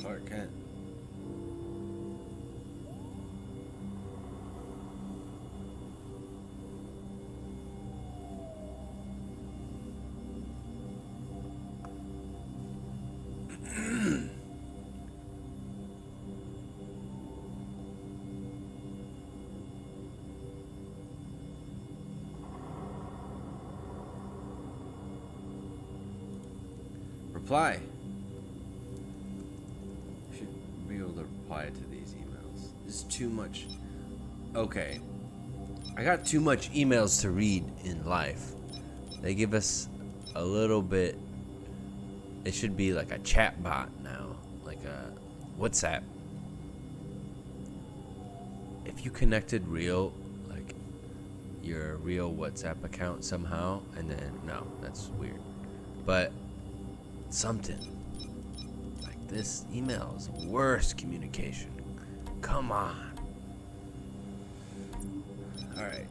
Clark Kent. Reply. Should be able to reply to these emails. This is too much. Okay. I got too much emails to read in life. They give us a little bit. It should be like a chat bot now, like a WhatsApp. If you connected real, like your real WhatsApp account somehow, and then no, that's weird. But something like this email is worst communication. Come on. All right.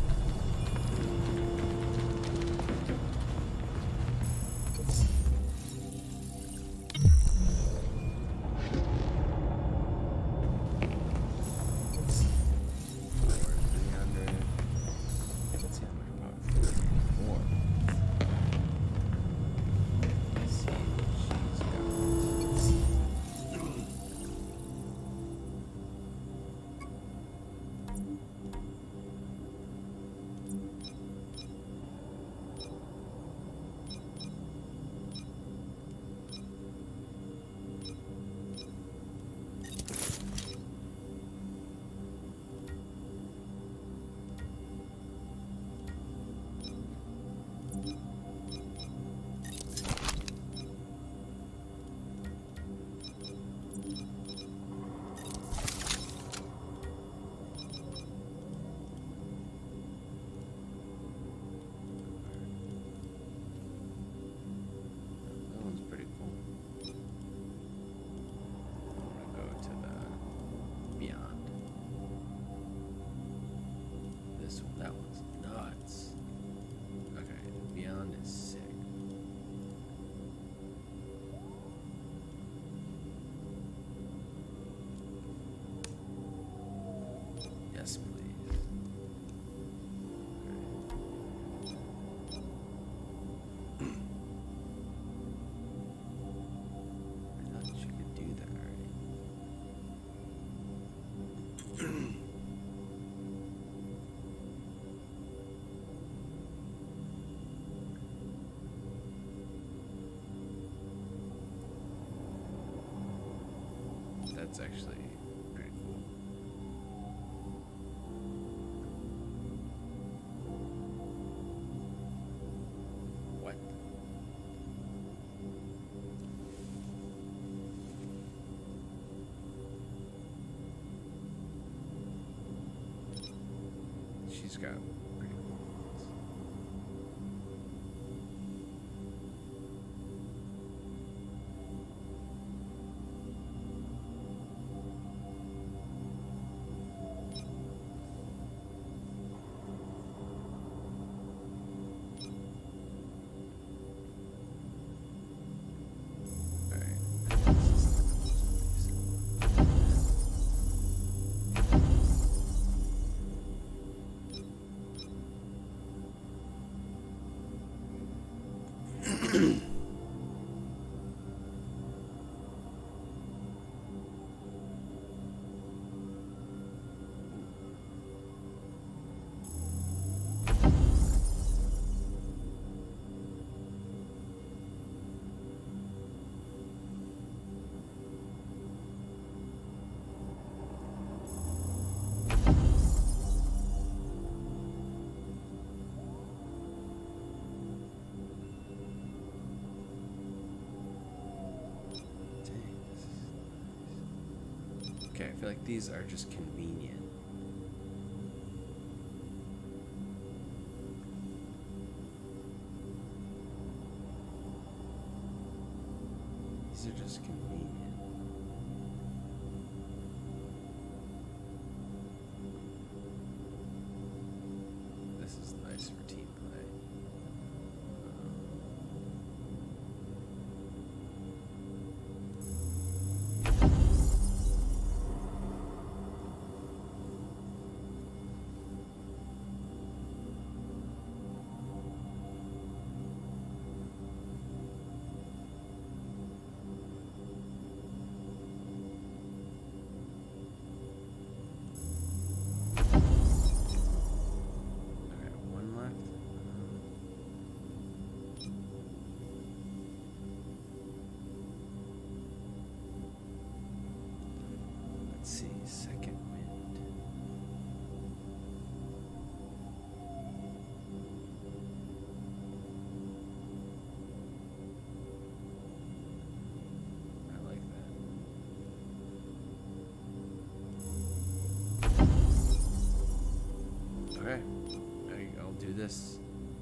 That one's nuts. Okay, Beyond is sick. Yes, please. Okay. I thought you could do that already. That's actually pretty cool. What? She's got pretty cool ones. Okay, I feel like these are just convenient. These are just convenient. This is nice for team play. see, second wind. I like that. Okay, I'll do this.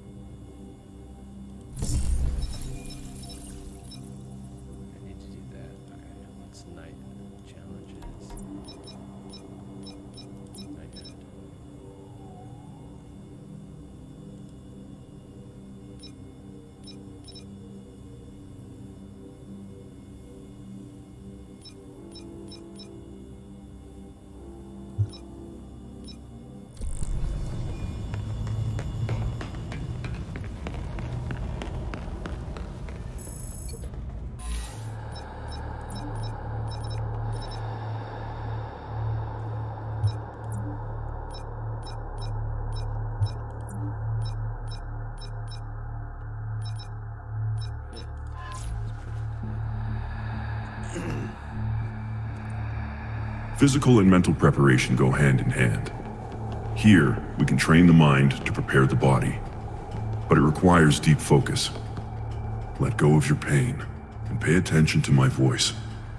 Physical and mental preparation go hand in hand. Here, we can train the mind to prepare the body, but it requires deep focus. Let go of your pain and pay attention to my voice.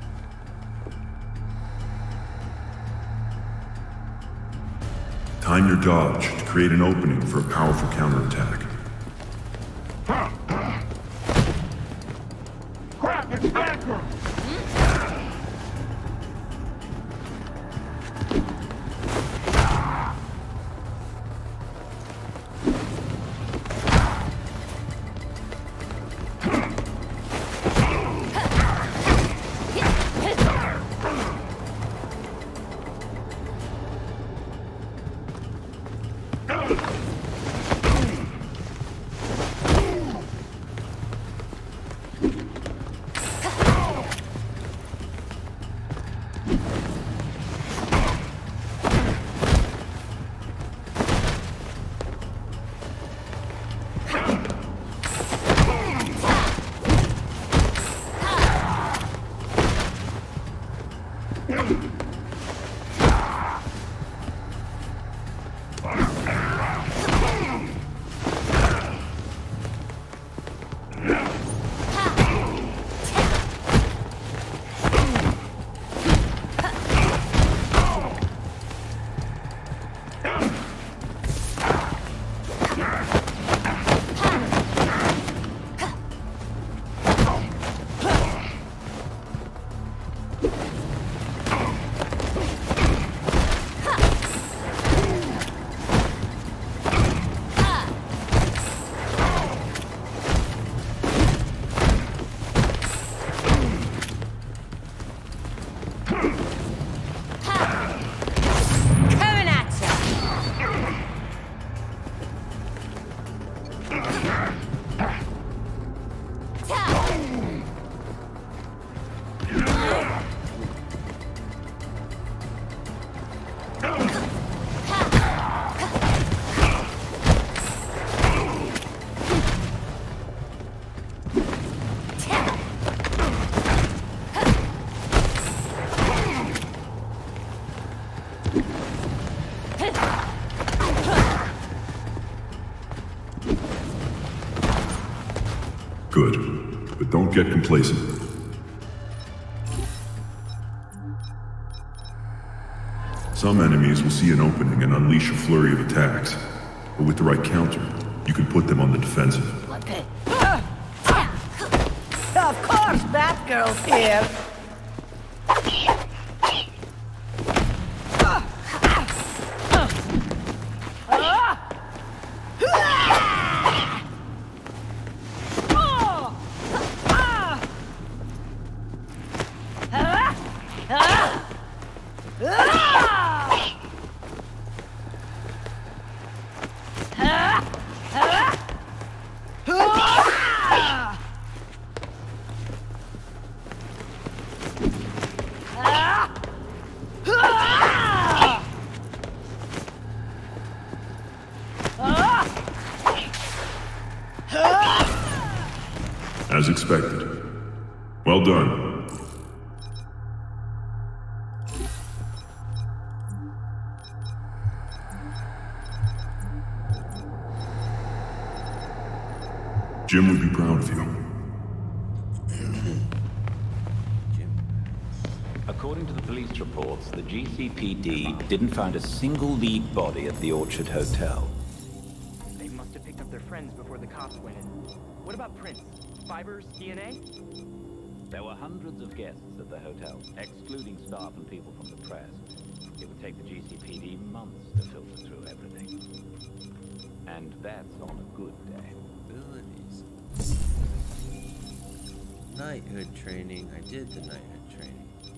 Time your dodge to create an opening for a powerful counterattack. Crap, it's backwards! Good, but don't get complacent. Some enemies will see an opening and unleash a flurry of attacks, but with the right counter, you can put them on the defensive. Okay. Of course, Batgirl's here. As expected. Well done. Jim would be proud of you. According to the police reports, the GCPD didn't find a single lead body at the Orchard Hotel. They must have picked up their friends before the cops went in. What about prints? Fibers? DNA? There were hundreds of guests at the hotel, excluding staff and people from the press. It would take the GCPD months to filter through everything. And that's on a good day. Abilities. Knighthood training. I did the knighthood training.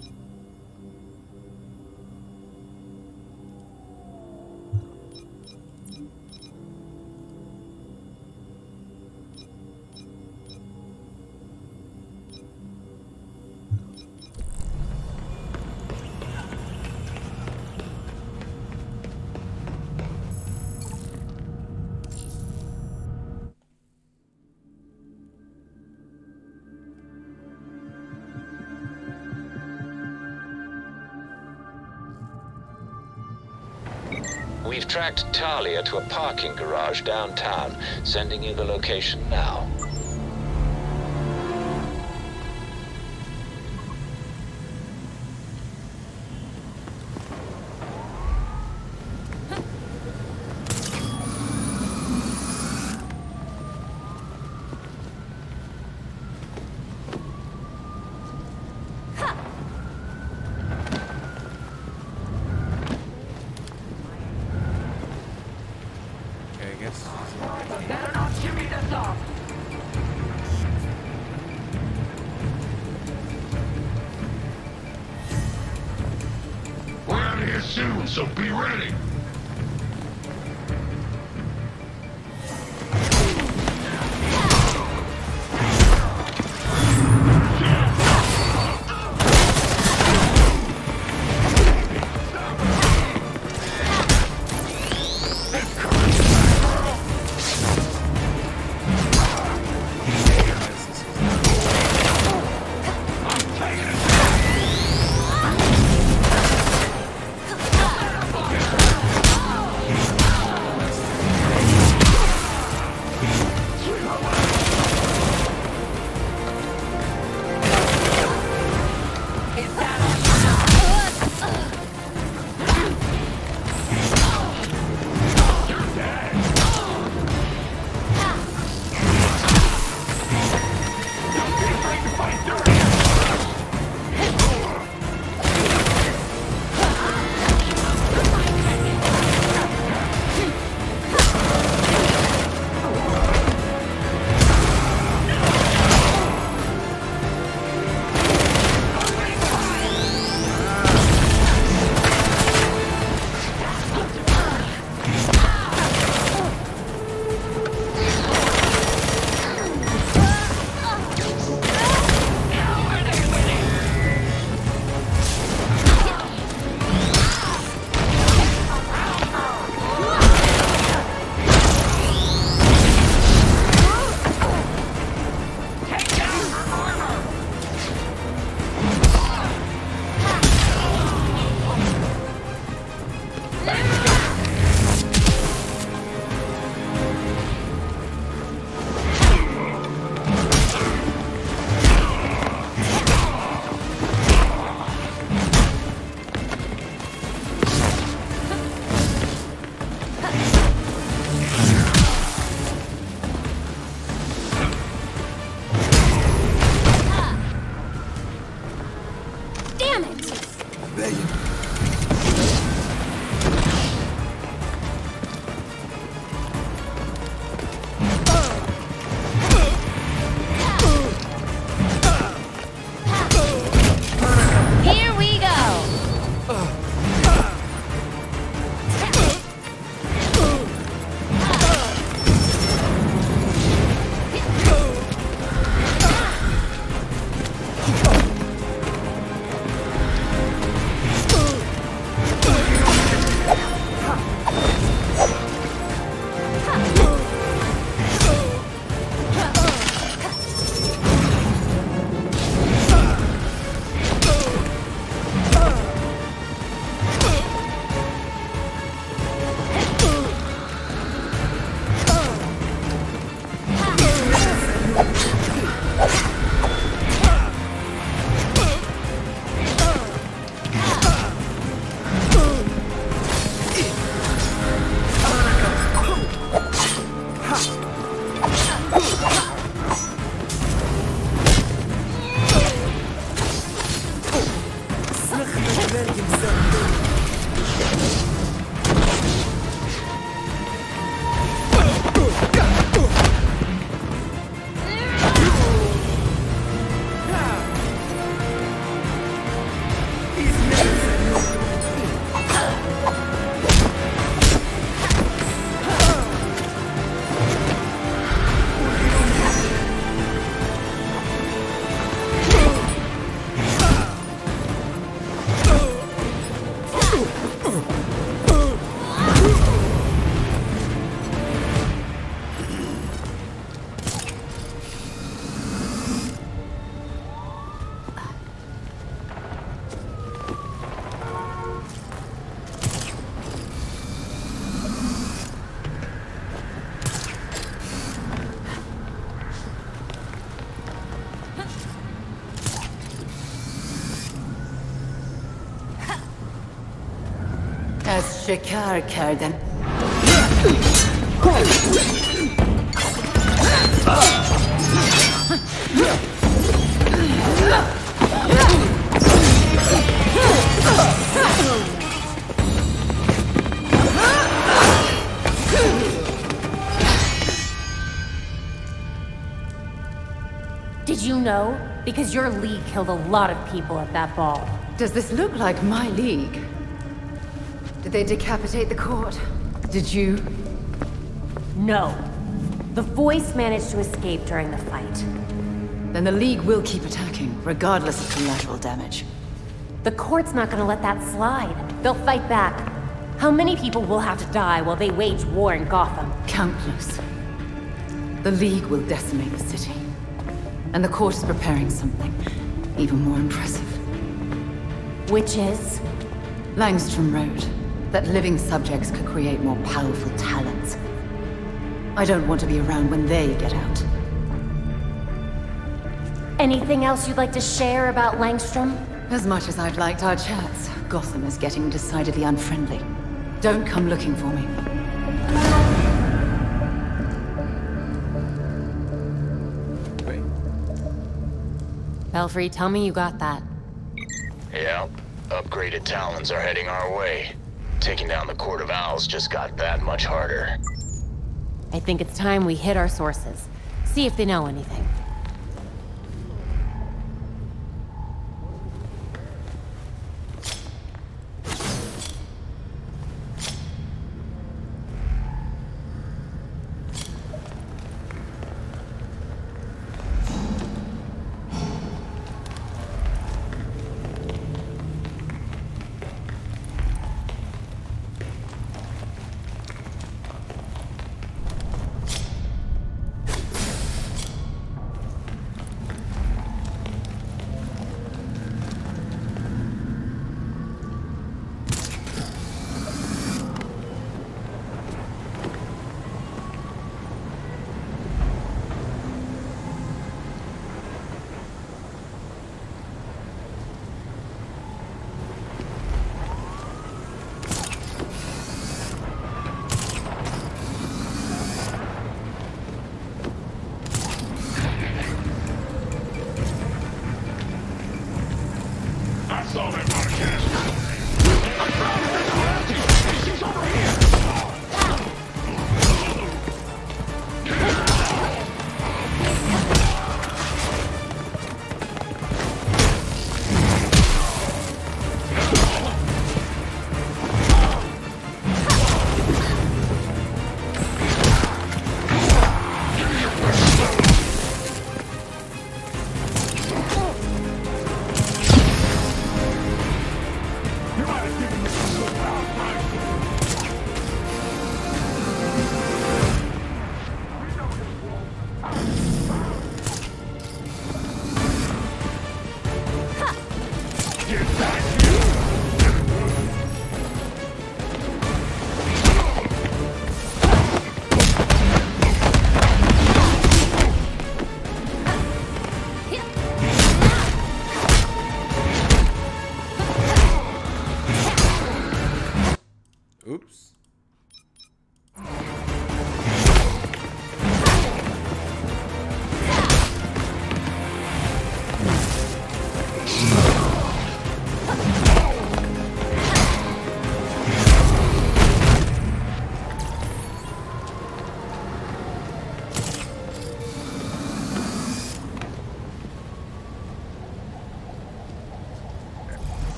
We've tracked Talia to a parking garage downtown, sending you the location now. Soon, so be ready. As Shekar Kardan. Did you know? Because your league killed a lot of people at that ball. Does this look like my league? Did they decapitate the court? Did you? No. The voice managed to escape during the fight. Then the league will keep attacking, regardless of collateral damage. The court's not gonna let that slide. They'll fight back. How many people will have to die while they wage war in Gotham? Countless. The league will decimate the city. And the court is preparing something even more impressive. Which is? Langstrom wrote that living subjects could create more powerful talents. I don't want to be around when they get out. Anything else you'd like to share about Langstrom? As much as I've liked our chats, Gotham is getting decidedly unfriendly. Don't come looking for me. Wait. Belfry, tell me you got that. Yeah, upgraded Talons are heading our way. Taking down the Court of Owls just got that much harder. I think it's time we hit our sources. See if they know anything. Oops.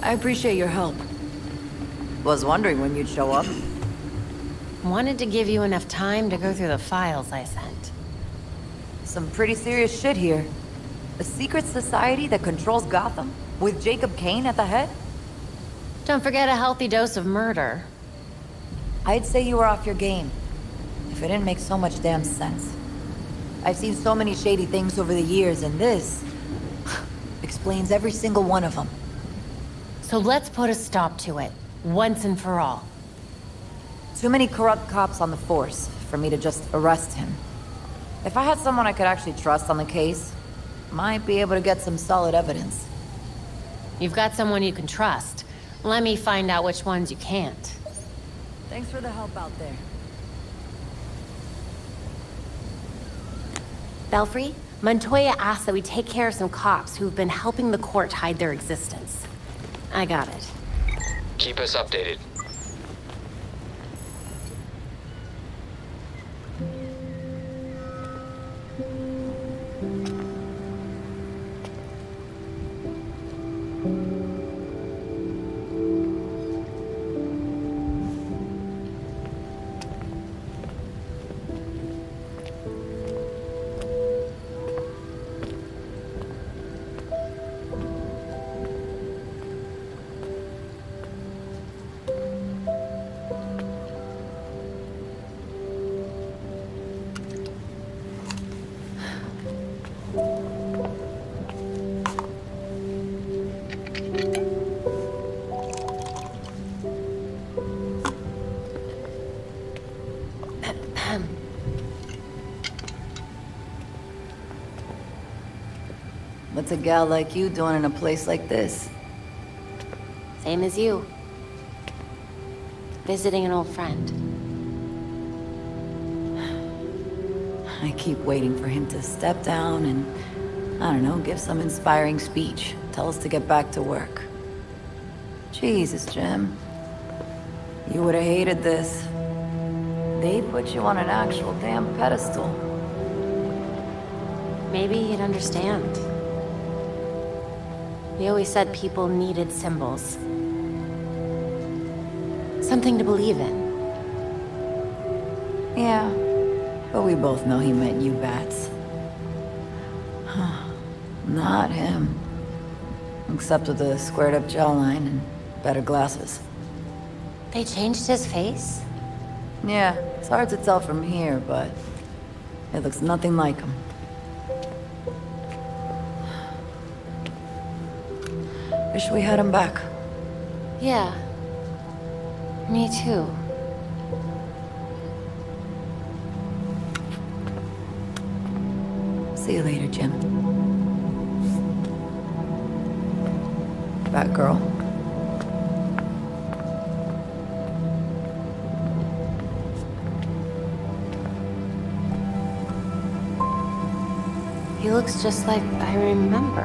I appreciate your help. Was wondering when you'd show up. Wanted to give you enough time to go through the files I sent. Some pretty serious shit here. A secret society that controls Gotham? With Jacob Kane at the head? Don't forget a healthy dose of murder. I'd say you were off your game. If it didn't make so much damn sense. I've seen so many shady things over the years, and this explains every single one of them. So let's put a stop to it, once and for all. Too many corrupt cops on the force for me to just arrest him. If I had someone I could actually trust on the case, might be able to get some solid evidence. You've got someone you can trust. Let me find out which ones you can't. Thanks for the help out there. Belfry, Montoya asked that we take care of some cops who've been helping the court hide their existence. I got it. Keep us updated. What's a gal like you doing in a place like this? Same as you. Visiting an old friend. I keep waiting for him to step down and, I don't know, give some inspiring speech. Tell us to get back to work. Jesus, Jim. You would have hated this. They put you on an actual damn pedestal. Maybe he'd understand. We always said people needed symbols. Something to believe in. Yeah, but we both know he meant you bats. Not him. Except with the squared up jawline and better glasses. They changed his face? Yeah, it's hard to tell from here, but it looks nothing like him. Wish we had him back. Yeah. Me too. See you later, Jim. Batgirl. He looks just like I remember.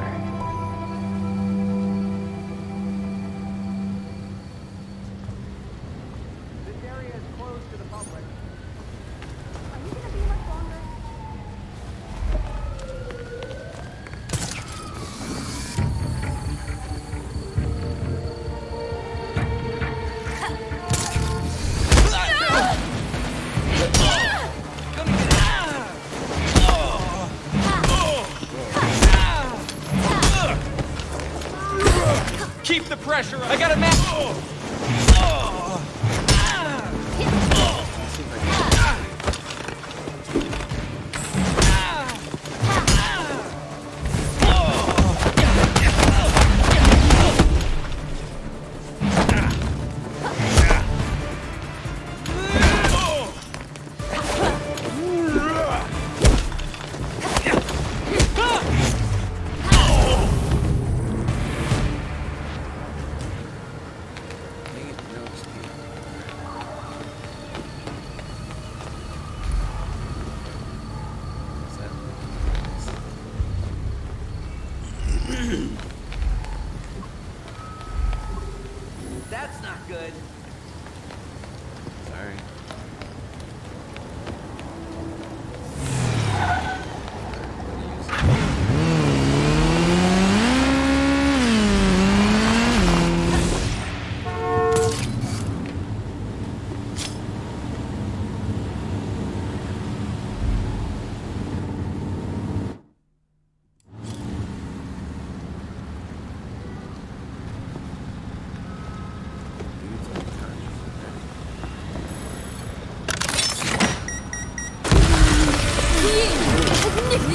Keep the pressure. I got a match.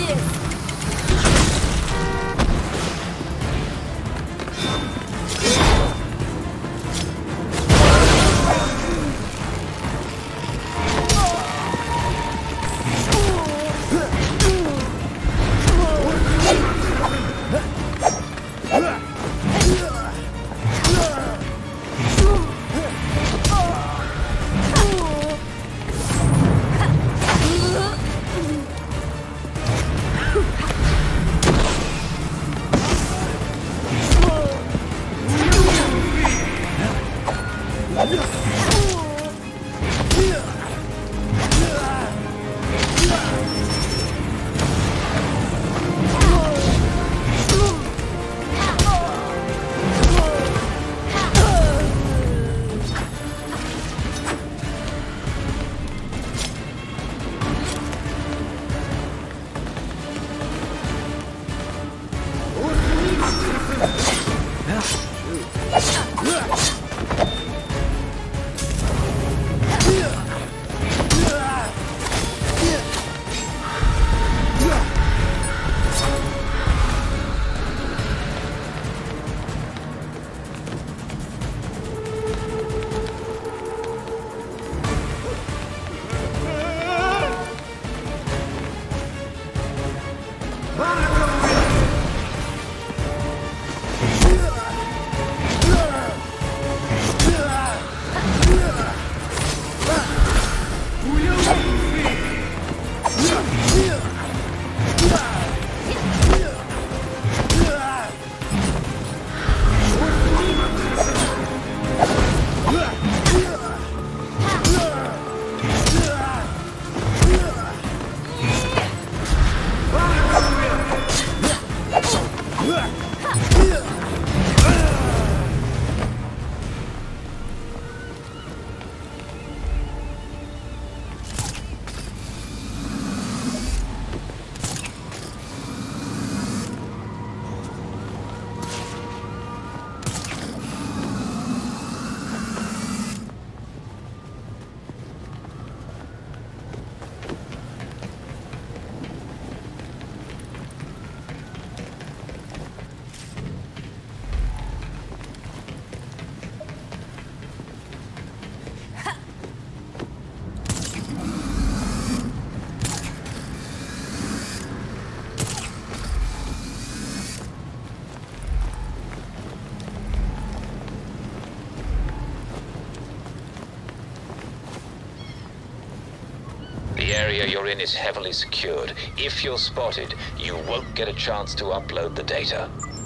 The area you're in is heavily secured. If you're spotted, you won't get a chance to upload the data.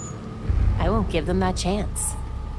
I won't give them that chance.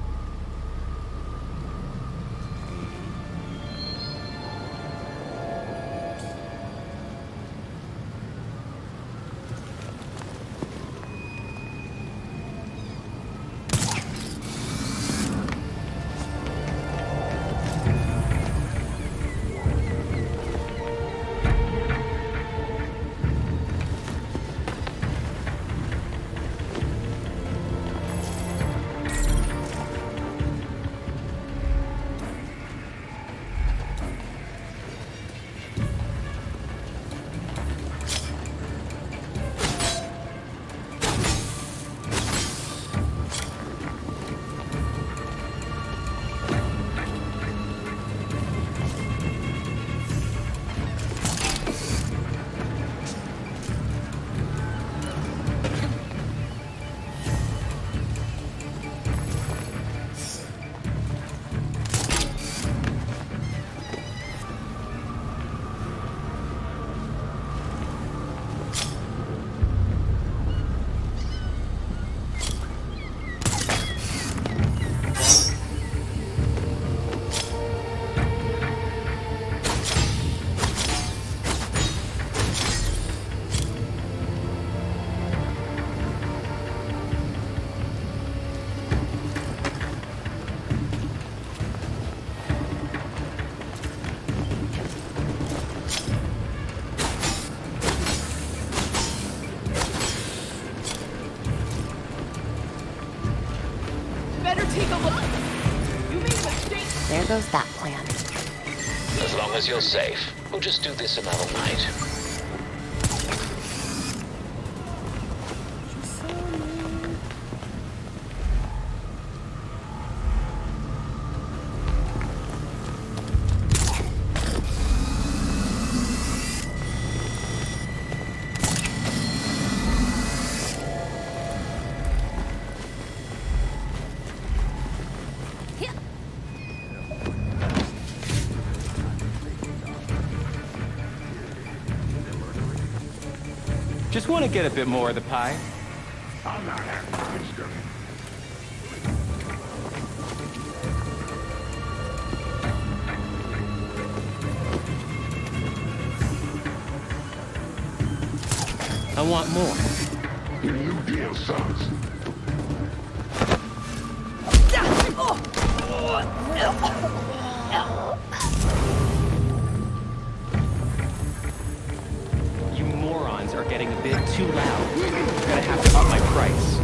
There goes that plan. As long as you're safe, we'll just do this another night. Just want to get a bit more of the pie. I'm not having this done. I want more. Your new deal sucks. You morons are getting a bit too loud. Gonna have to up my price.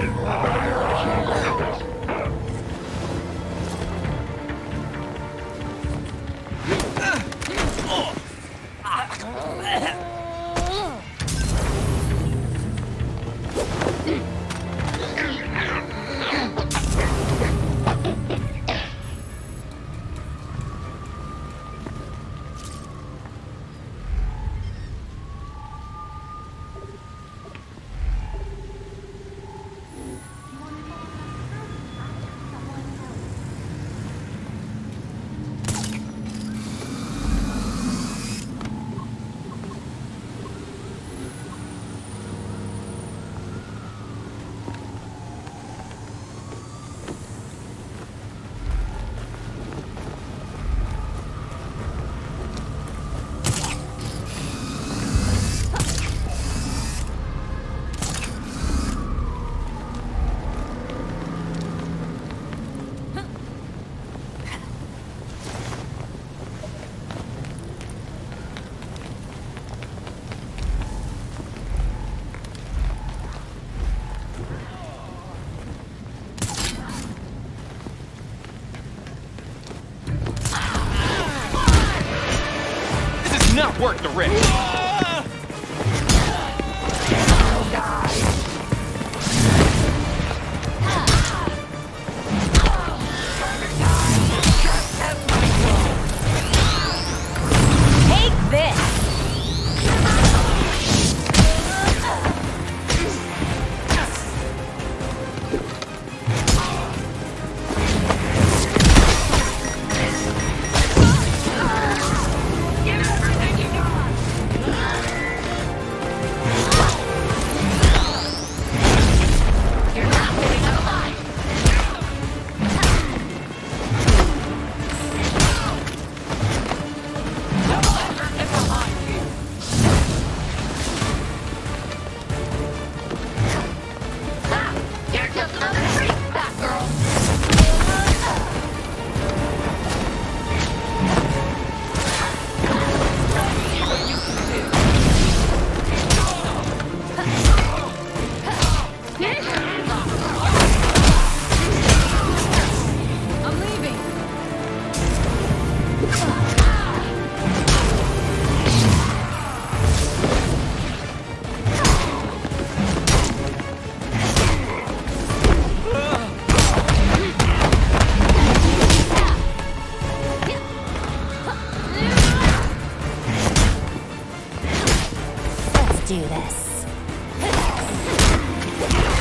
Not worth the risk. Take this! Do this.